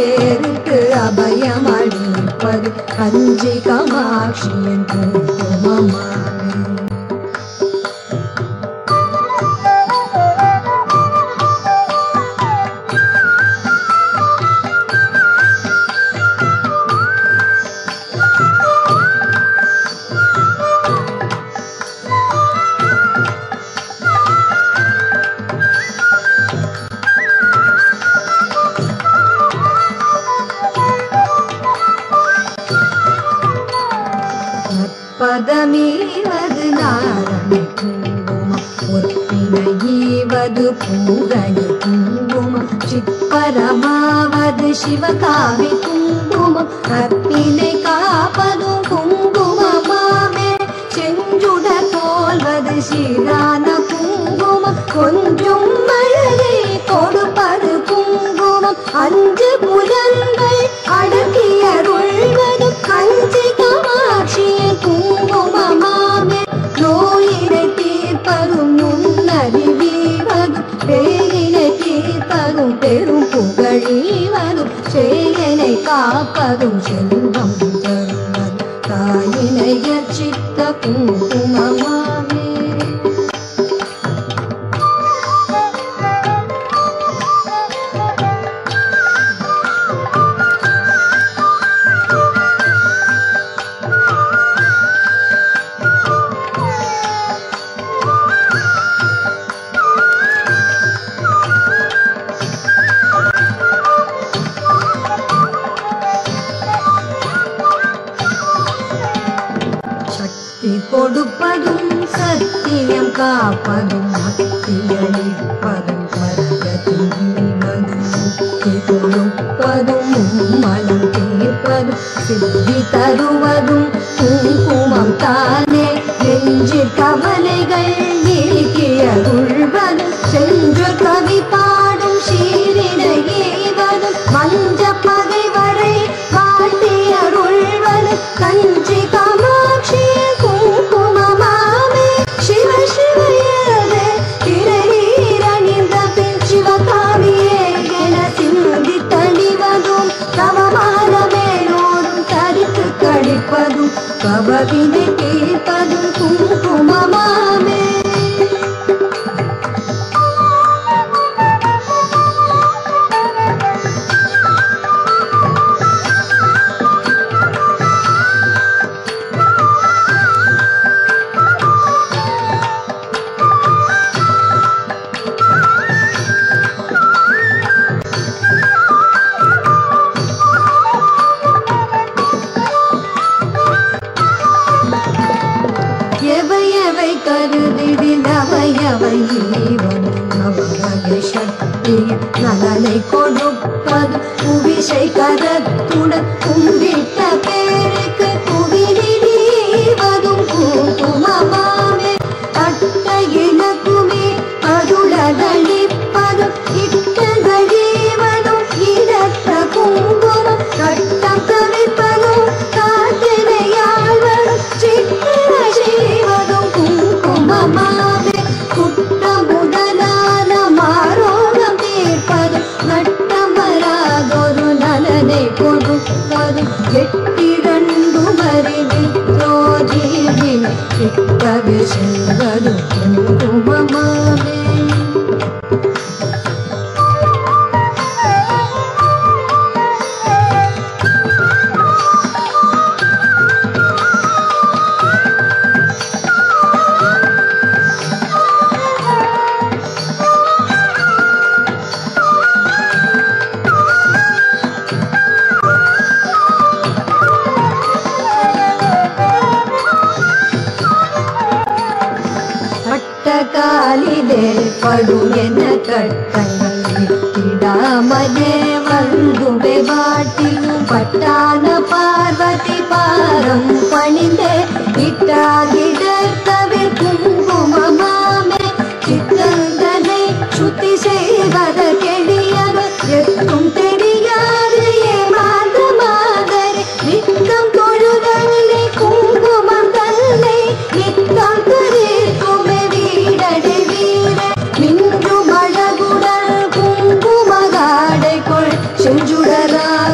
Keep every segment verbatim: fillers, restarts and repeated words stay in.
பேருக்கு அபயமளிப்பது கஞ்சி காமாட்சியின் குங்குமமாமே. பதமீவது நாரணி குங்குமம் ஒற்பினையீவது பூரணி குங்குமம் சிற்பரமாவது சிவகாமி குங்குமம் அற்பினை காப்பதும் குங்குமமாமே. செஞ்சுடர் போல்வது சீரான குங்குமம் கொஞ்சம் மழலை கொடுப்பது குங்குமம் அஞ்சு புலன்கள் அடக்கியருள்வதும் கஞ்சி காமாட்சியின் குங்குமமாமே. நோயினை தீர்ப்பதும் நுண்ணறிவீவதும் பேரினை தீர்ப்பதும் பெரும் புகழீவதும் சேயனை காப்பதும் செல்வம் தருவதும் தாயினை யர்ச்சித்த குங்குமமாமே. கொடுப்பதும் சத்தியம் காப்பதும் பக்தியளிப்பதும் பரகதீவதும் முக்தி கொடுப்பதும் மலம் தீர்ப்பதும் சித்தி தருவதும் குங்குமம் தானே. நெஞ்சு கவலைகள் நீக்கியருள்வதும் சென்று கவி பாடும் சீரினையேவதும் மஞ்ச பகை வரை காட்டியருள்வதும் கஞ்சி காமாட்சி குங்குமமாமே. சிவ சிவயவே திரைநீரணிந்த பின் சிவகாமியே என சிந்தி தணிவதும் தவமான மேலோடும் தரித்து கழிப்பதும் கபவினை தீர்ப்பதும் குங்குமமாமே. நலனை கொடுப்பது புவிசை கரத்துடன் கும்பிட்ட பேருக்கு புவிவதும் குங்குமமாமே. அட்ட இலக்குமே அருளதளிப்பதும் இட்டதழிவதும் இடற்ற குங்குமம் கட்டம் கவிப்பதும் காத்திரையாழ்வதும் சித்திர செய்வதும் குங்குமமாமே. குட்டம் முதலான மாரோகம் தீர்ப்பதும் நட்டமராதொரு நலனை கொடுப்பதும் எட்டிரண்டு மறிவித்ரோஜீவினை கிட்டவே செல்வதும் குங்குமமாமே. காலிலே படும் என கட்டங்கள் விட்டிடாமலே வந்துவே வாட்டியும் பட்டான பார்வதி பாரம் பணிந்தே இட்டாகிடத்தவே குங்குமமாமே. சித்தந்தனை சுத்தி செய்வத கெளியவர் எத்தும் தெரியாது ஏமாந்த மாதிரி நித்தம் தொழுதலை குங்குமம் தன்னை நித்தம் தரிக்குமே வீடடை வீர மின்றும் அழகுடல் குங்குமகாடைக்குள் செஞ்சுடரா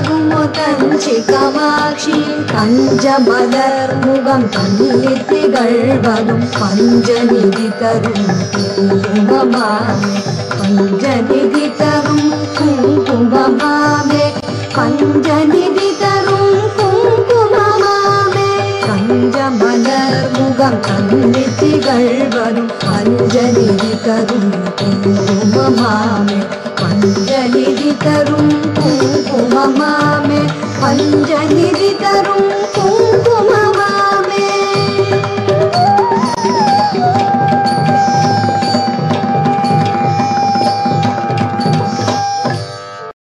காமாட்சி பஞ்சமலர் முகம் தன்னில் திகழ்வதும் பஞ்சநிதி தரும் குங்குமமாமே பஞ்சநிதி தரும் குங்குமமாமே பஞ்சநிதி தரும் குங்குமமாமே பஞ்சமலர் முகம் தன்னில் திகழ்வதும் பஞ்சநிதி தரும் குங்குமமாமே பஞ்சநிதி தரும் குங்குமமாமே பஞ்சநிதி தரும்